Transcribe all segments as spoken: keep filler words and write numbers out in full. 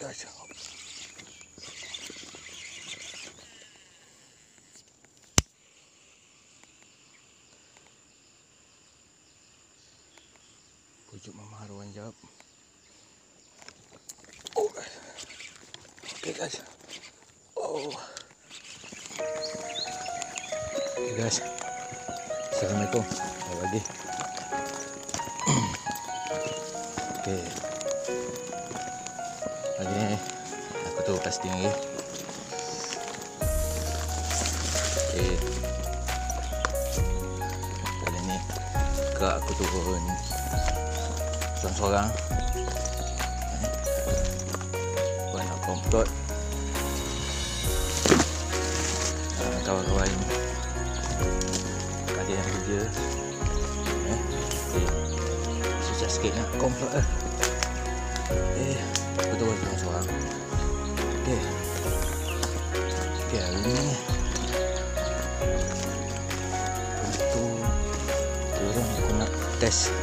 guys. Pujuk Mama Haruan jawab. Oh guys. Okay guys. Oh. Okay guys. Assalamualaikum. Selamat pagi. Okay. Lagi ni aku tu casting lagi. Okay. Kali ni kak aku turun seorang-seorang. Aku nak komplot uh, kawan-kawan adik yang kerja. Eh, okay. Susah sikit nak komplot lah. Eh, aku turun seorang-seorang. Okay. Okay, hari ni untuk turun aku nak test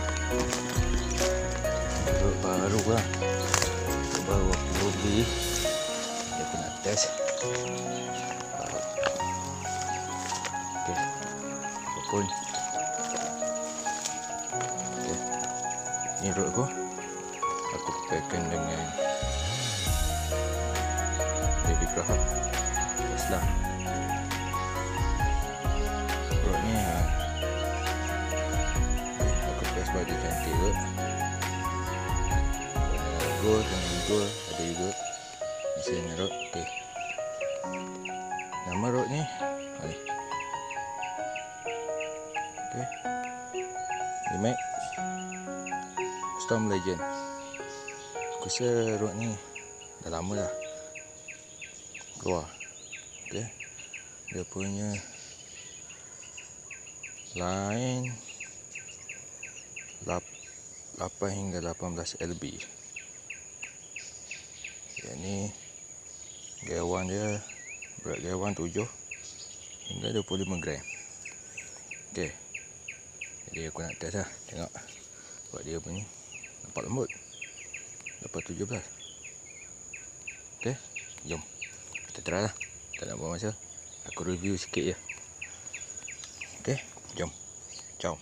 baru lah, baru aku beli. Aku nak test. uh, ok, apapun. Ok, ni rod aku. Aku pakaikan dengan baby Graham Tesla. Rod ni ha, aku test bagi cantik kot. Gold dengan gold ada juga mesin rod. Okay. Nama rod ni ni. Okay. Limax Storm Legend. Aku rasa rod ni dah lama dah keluar. Okay. Dia punya line lapan hingga lapan belas L B. Yang ni gaiwan dia, berat gaiwan tujuh hingga dua puluh lima gram. Okey. Jadi aku nak test lah, tengok buat dia punya nampak lembut. Dapat tujuh belas. Okey, jom kita try lah. Tak nak buang masa, aku review sikit je. Okey, jom. Ciao.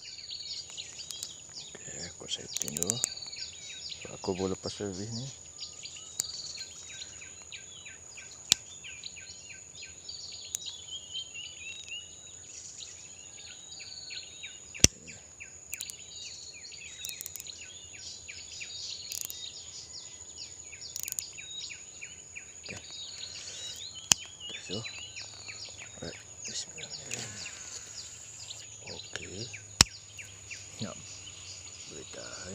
Okey, aku setting dulu. So, aku boleh lepas servis ni. So, alright, bismillahirrahmanirrahim. Okey, nak boleh tahan.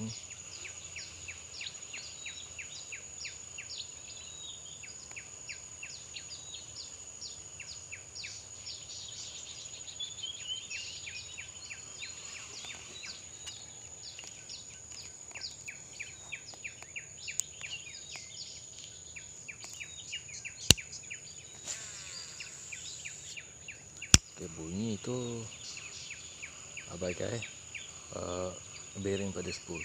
Okay, bunyi tu abaikan eh uh, bearing pada spool.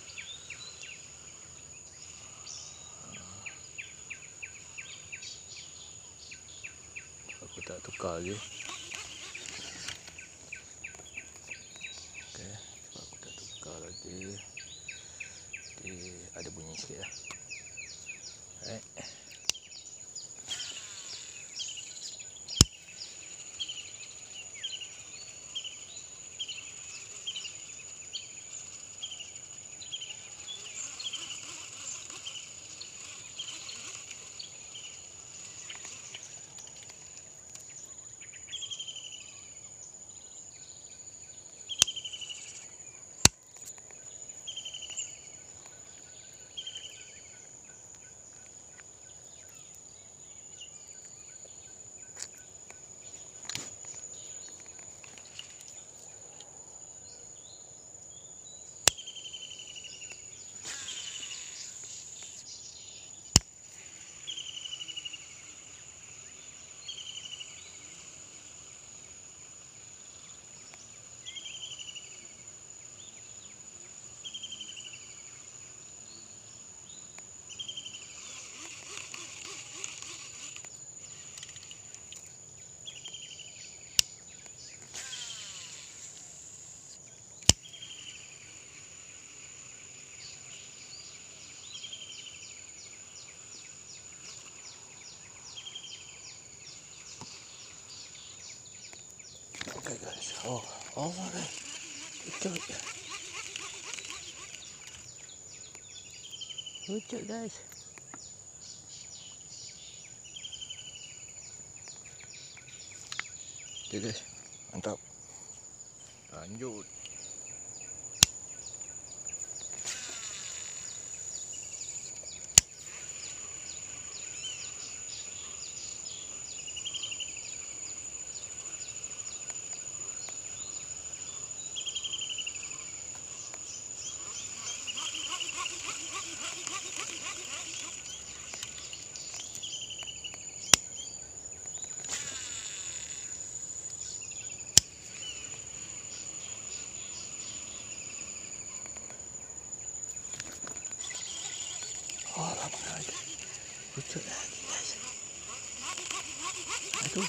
Aku tak tukar lagi. Okay, sebab aku tak tukar lagi, dia ada bunyi sikit lah. Alright. Okay guys. Oh, oh my god. Lucut. Lucut guys. Okay guys. Mantap. Lanjut. Oh, lama lagi. Lucut lagi guys. Aduh.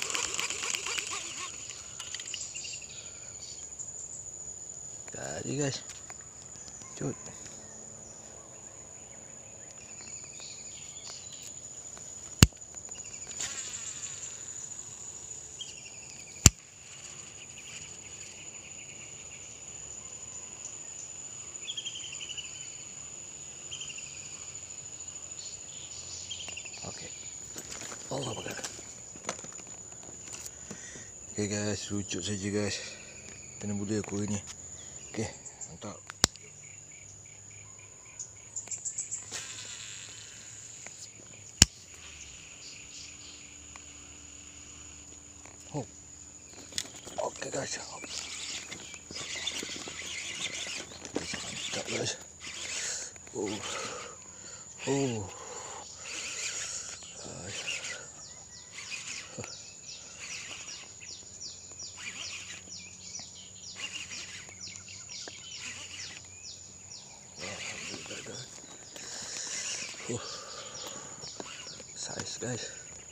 Tadi guys. Cut. Okey. Allah bakar. Okey guys, lucut saja guys. Kena boleh aku ni. Okey, mantap. Oh. Okey guys. Mantap guys. Oh. Oh. Uh, size guys.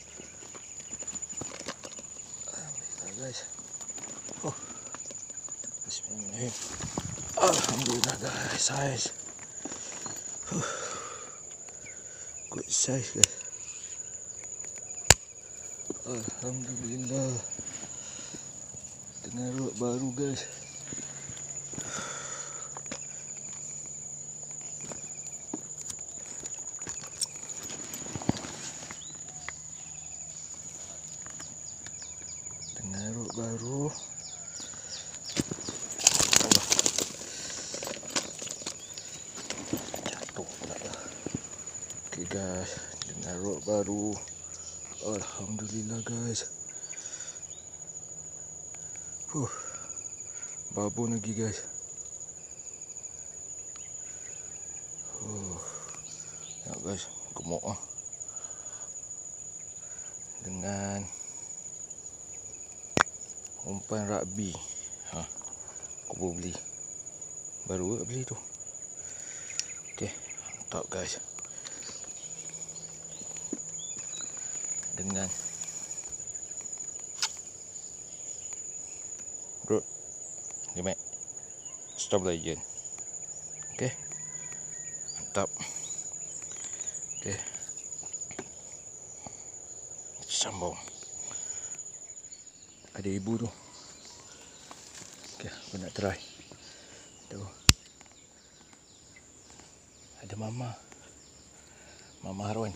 Alhamdulillah guys. Oh, Bismillahirrahmanirrahim. Alhamdulillah guys, size. Uh, good size guys. Alhamdulillah. Tengah rod baru guys. Naruk baru. Allah. Jatuh pula dah. Okay guys, naruk baru. Alhamdulillah guys. Huh. Babon lagi guys. Huh. Ya guys, gemuk ah. Dengan umpan rugby. Ha. Aku baru beli. Baru beli tu. Okey, mantap guys. Dengan Rod Limek Stop Legend. Okey. Mantap. Okey. Sambung. Ada ibu tu. Okey, aku nak try. Tu. Ada mama. Mama Harwan.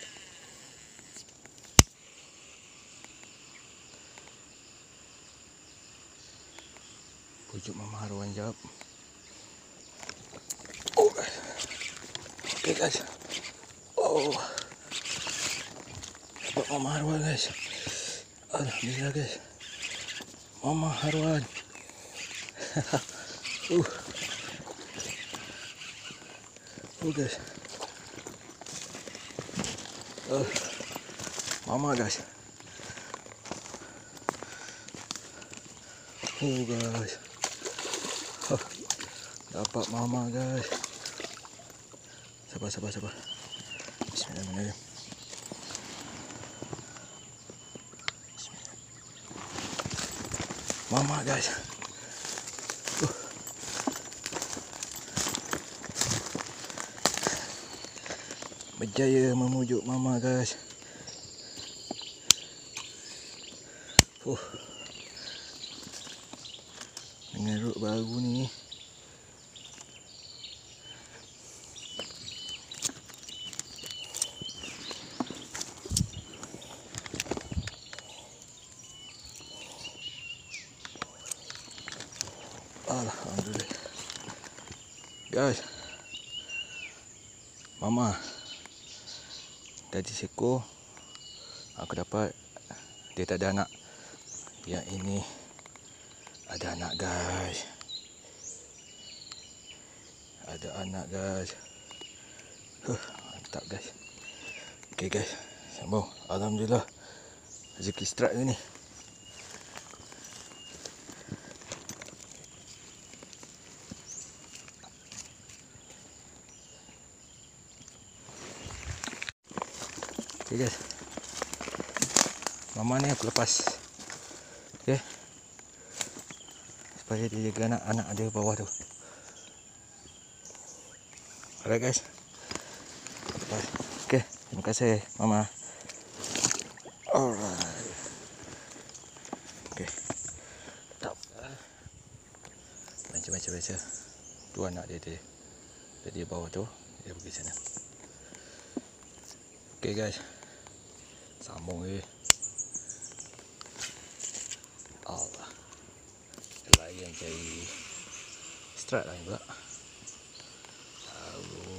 Pujuk Mama Harwan jap. Oh guys. Okey guys. Oh. Dapat Mama Harwan guys. Alhamdulillah guys. Mama Harwan. uh. Oh guys. Uh. Mama guys. Oh guys. Huh. Dapat mama guys. Sabar sabar sabar. Bismillahirrahmanirrahim. Mama guys. Uh. Berjaya memujuk mama guys. Uh. dengan road baru ni. Alhamdulillah. Guys, Mama tadi seko aku dapat, dia tak ada anak. Yang ini ada anak guys. Ada anak guys. Huh, mantap guys. Okay guys, sambung. Alhamdulillah, rezeki strike ni. Okay guys, Mama ni aku lepas, okay, supaya dia jaga anak-anak dia bawah tu. Alright guys, lepas. Okay, terima kasih Mama. Alright. Okay, top. Macam-macam biasa. Tu anak dia dia. Jadi bawah tu, dia pergi sana. Okay guys, sambung je. Allah, layan cari strike lain pula. Lalu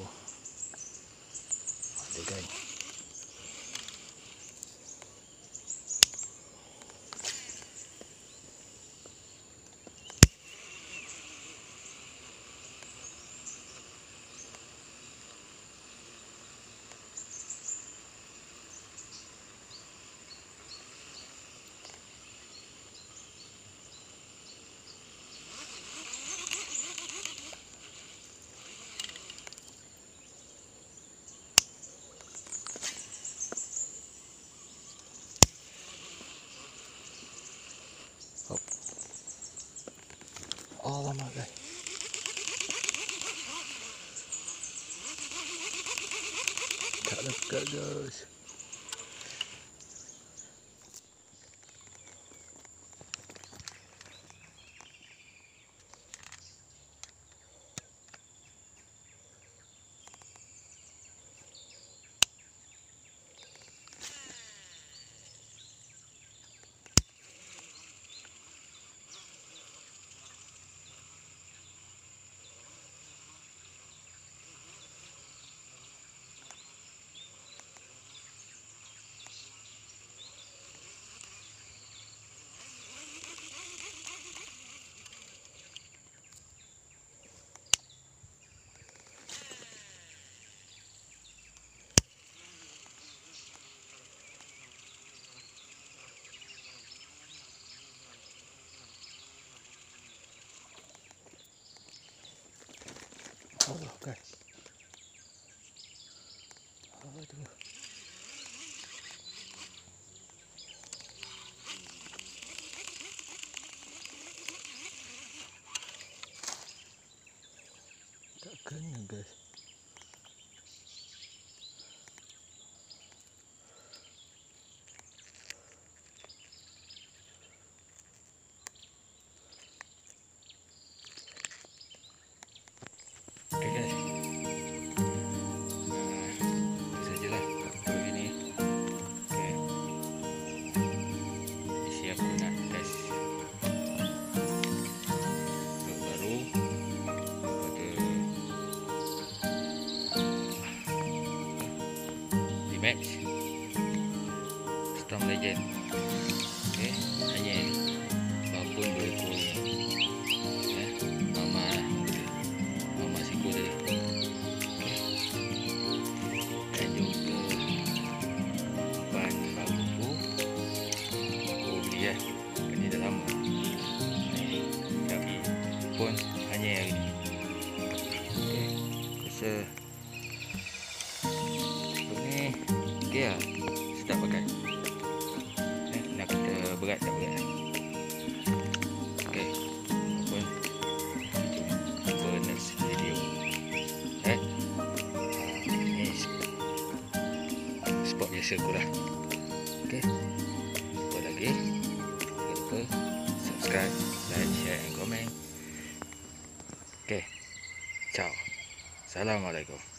ada kan. Alamak guys. Tak dekat guys. Allah guys. Aduh. Tak kena guys. Okay guys, itu sajalah untuk ini. Okay, di sini aku nak test untuk baru pada D-Max Storm Legend. Okay, hanya walaupun dua ekor ni. Ini dah lama, tapi pun hanya hari ni. Okay, rasa ni okey lah, sedap pakai. Eh, nak kata berat tak berat. Okay, pun jumpa next video. Eh, ni spot biasa aku lah. Okay, jumpa lagi. Subscribe, like, share and comment. Assalamualaikum.